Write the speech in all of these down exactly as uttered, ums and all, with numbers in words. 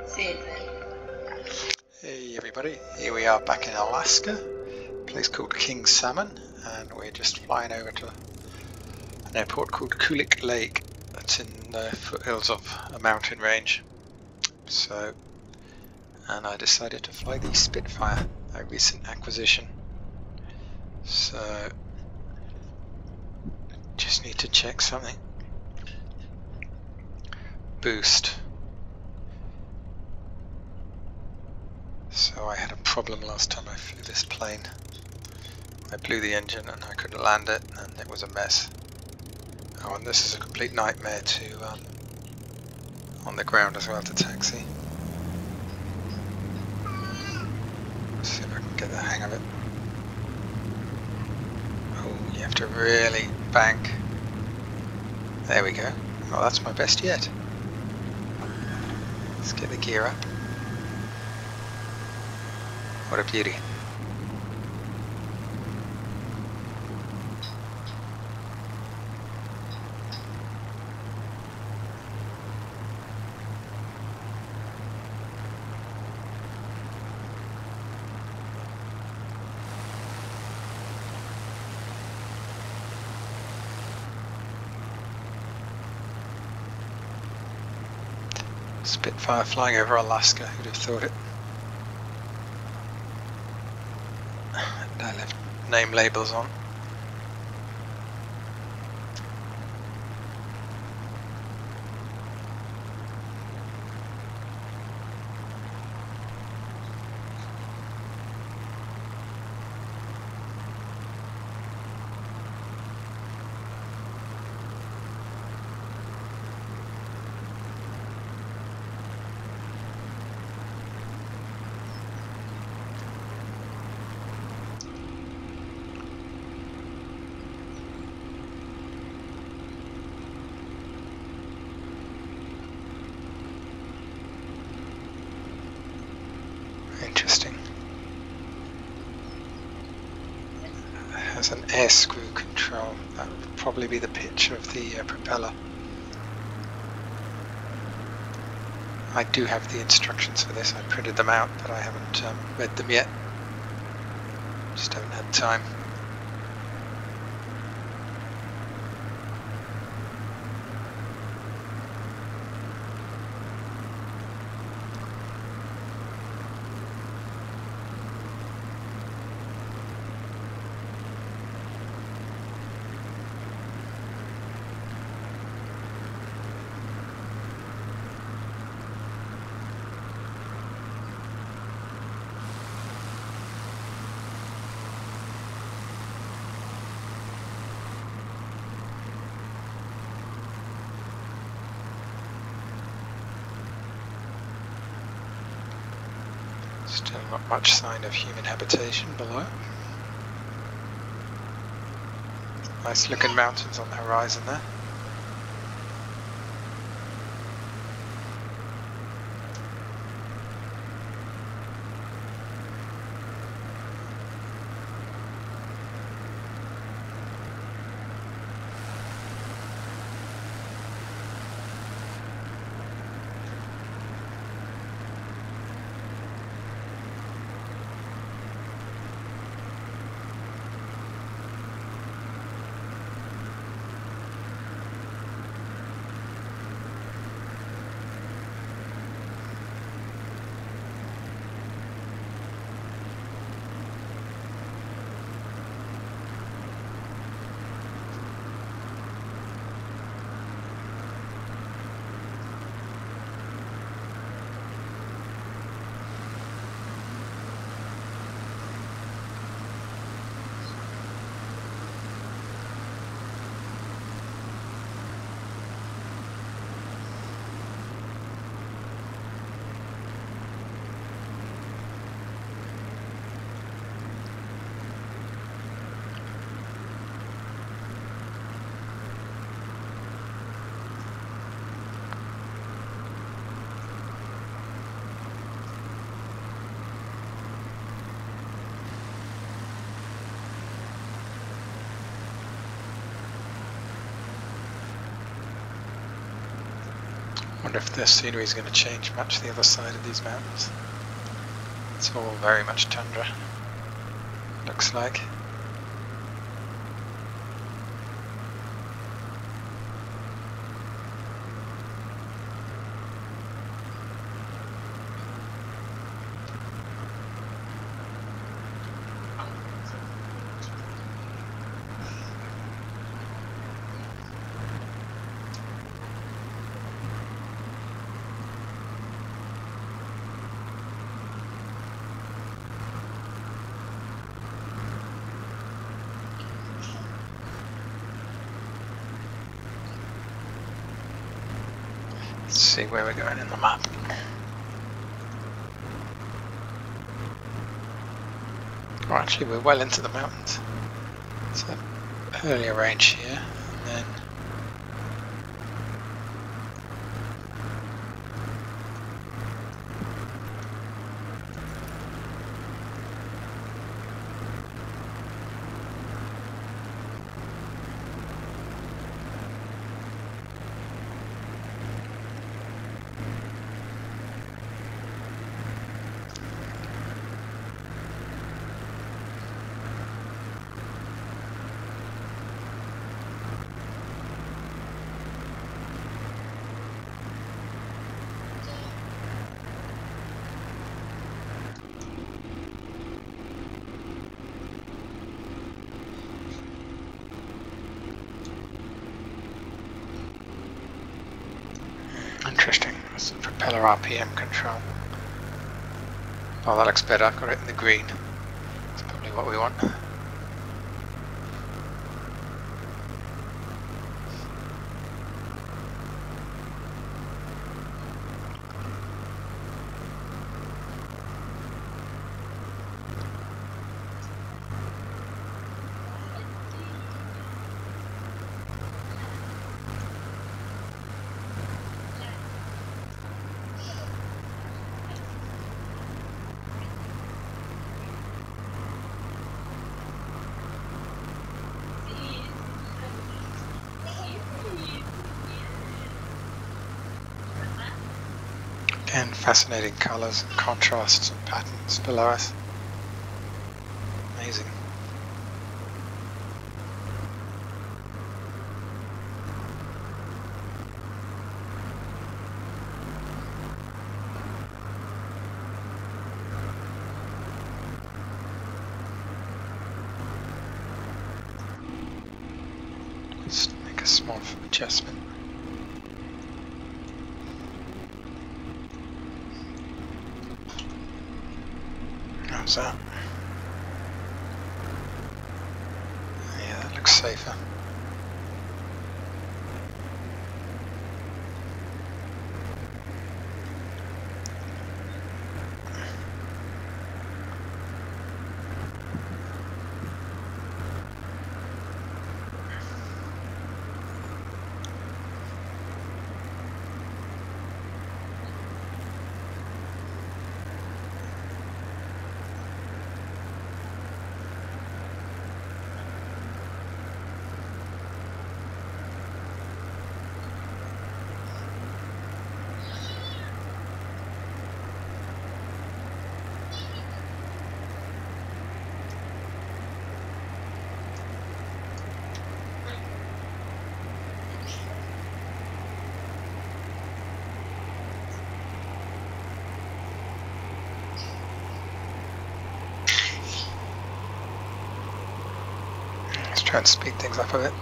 Hey everybody, here we are back in Alaska, a place called King Salmon, and we're just flying over to an airport called Kulik Lake that's in the foothills of a mountain range. So, and I decided to fly the Spitfire, a recent acquisition. So, just need to check something. Boost. So I had a problem last time I flew this plane. I blew the engine and I couldn't land it, and it was a mess. Oh, and this is a complete nightmare to um, on the ground as well to taxi. Let's see if I can get the hang of it. Oh, you have to really bank. There we go. Oh, that's my best yet. Let's get the gear up. What a beauty. Spitfire flying over Alaska, who'd have thought it? And I left name labels on. Interesting. It has an air screw control. That would probably be the pitch of the uh, propeller. I do have the instructions for this. I printed them out, but I haven't um, read them yet. Just haven't had time. Still not much sign of human habitation below. Nice looking mountains on the horizon there. wonder if the scenery is going to change much the other side of these mountains. It's all very much tundra, looks like. Let's see where we're going in the map. Oh, actually we're well into the mountains. It's an earlier range here, and then interesting. That's the propeller R P M control. Oh, that looks better. I've got it in the green. That's probably what we want. Again, fascinating colours and contrasts and patterns below us. Amazing. Let's make a small adjustment. How's that? Yeah, that looks safer. Try and speed things up a bit.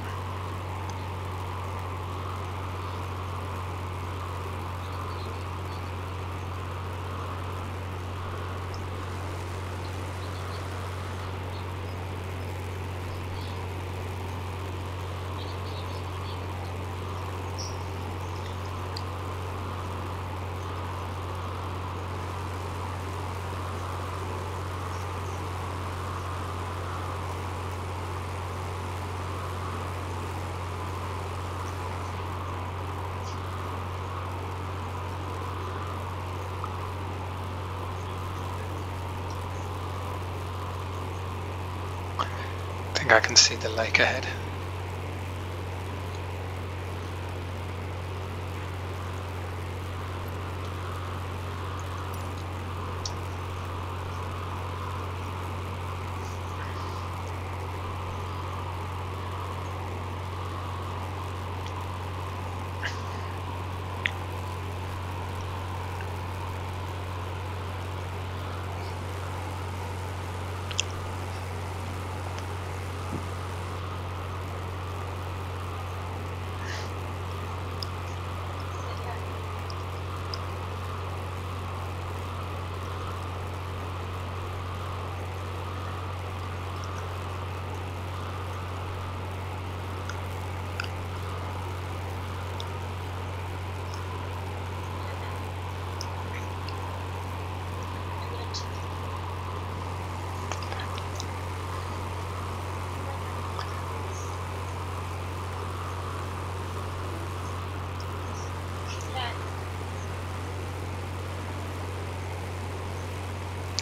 I think I can see the lake ahead.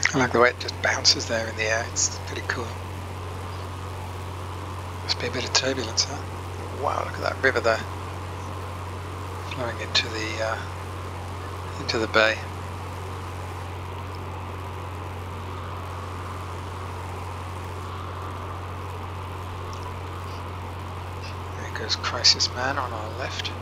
I like the way it just bounces there in the air, it's pretty cool. Must be a bit of turbulence, huh? Wow, look at that river there, flowing into the uh, into the bay. There goes Crisis Man on our left.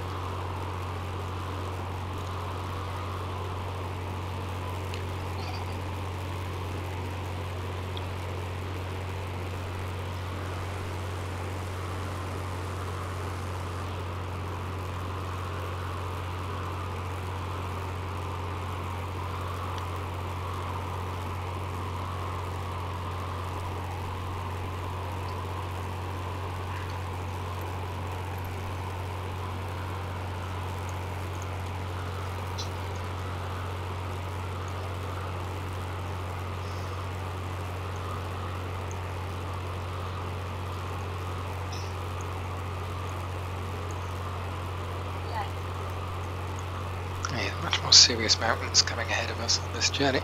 Yeah, much more serious mountains coming ahead of us on this journey.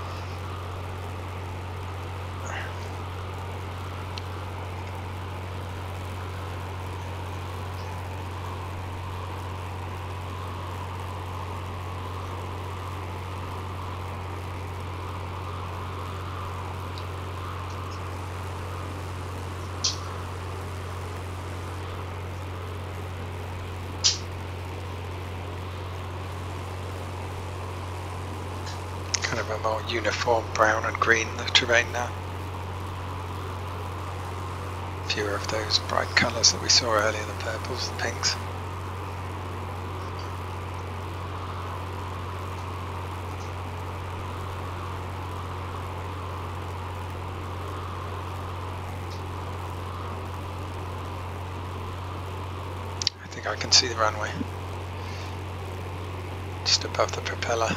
Kind of a more uniform brown and green the terrain now. Fewer of those bright colours that we saw earlier, the purples, the pinks. I think I can see the runway just above the propeller.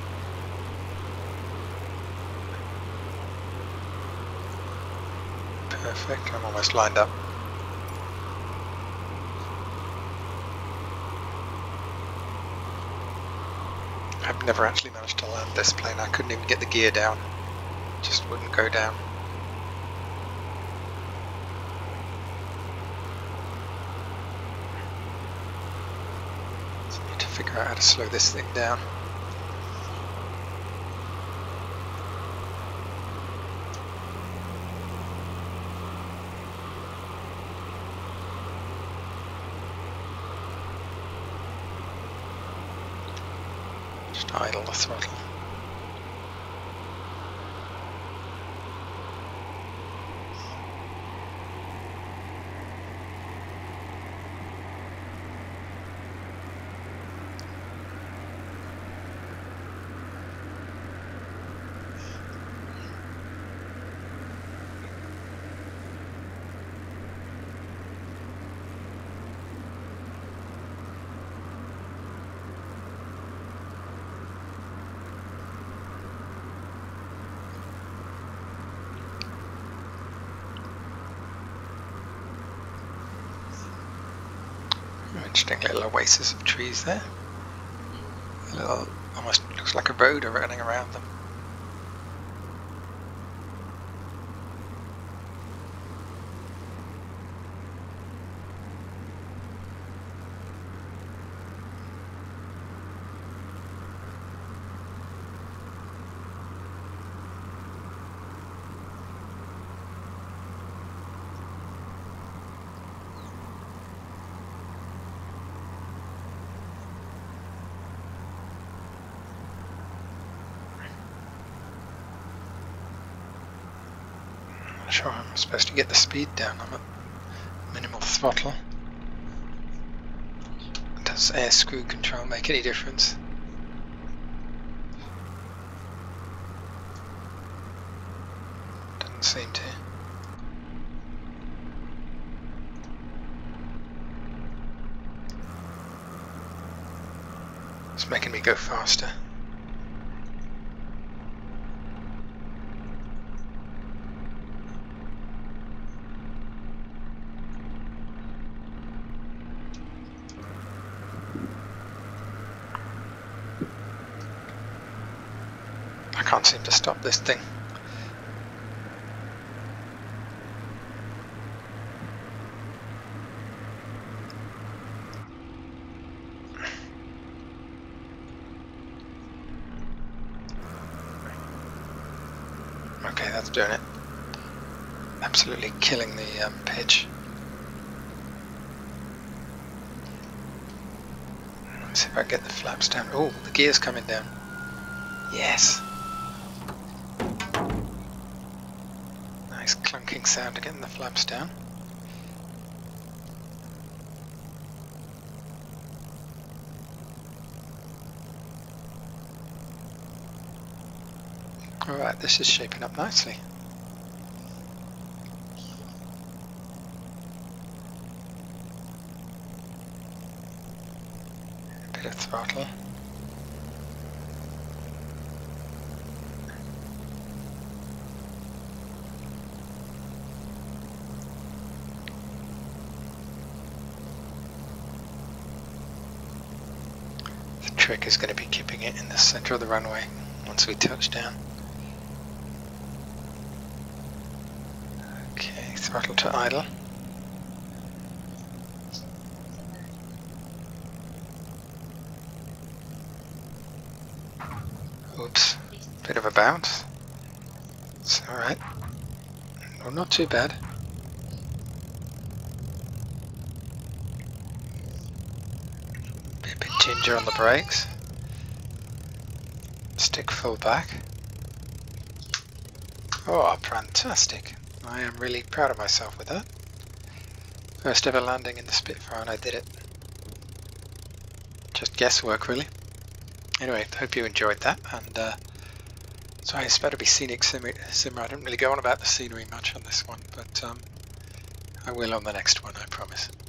Perfect, I'm almost lined up. I've never actually managed to land this plane. I couldn't even get the gear down. It just wouldn't go down. So I need to figure out how to slow this thing down. Just idle the throttle. Interesting little oasis of trees there. A little, almost looks like a road running around them. Not sure I'm supposed to get the speed down. I'm at minimal throttle. Does air screw control make any difference? Doesn't seem to. It's making me go faster. I can't seem to stop this thing. Okay, that's doing it. Absolutely killing the um, pitch. Let's see if I can get the flaps down. Oh, the gear's coming down. Yes. Nice clunking sound to getting the flaps down. Alright, this is shaping up nicely. A bit of throttle. The trick is going to be keeping it in the center of the runway once we touch down. Throttle to idle. Oops, bit of a bounce. It's alright. Well, not too bad. Be a bit ginger on the brakes. Stick full back. Oh, fantastic. I am really proud of myself with that. First ever landing in the Spitfire, and I did it. Just guesswork, really. Anyway, hope you enjoyed that, and uh, so it's better be scenic simmer. I don't really go on about the scenery much on this one, but um, I will on the next one, I promise.